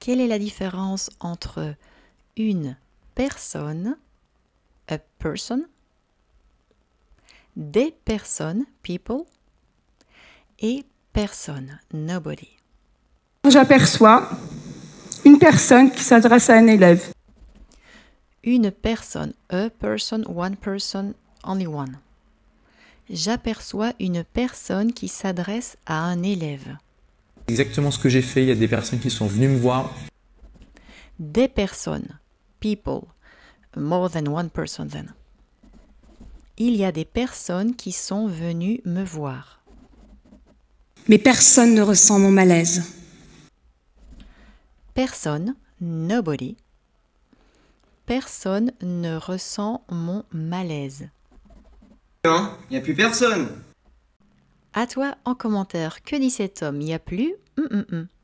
Quelle est la différence entre une personne, a person, des personnes, people, et personne, nobody? J'aperçois une personne qui s'adresse à un élève. Une personne, a person, only one. J'aperçois une personne qui s'adresse à un élève. Exactement ce que j'ai fait, il y a des personnes qui sont venues me voir. Des personnes, people, more than one person then. Il y a des personnes qui sont venues me voir. Mais personne ne ressent mon malaise. Personne, nobody. Personne ne ressent mon malaise. Hein, y a plus personne. À toi en commentaire, que dit cet homme? Il n'y a plus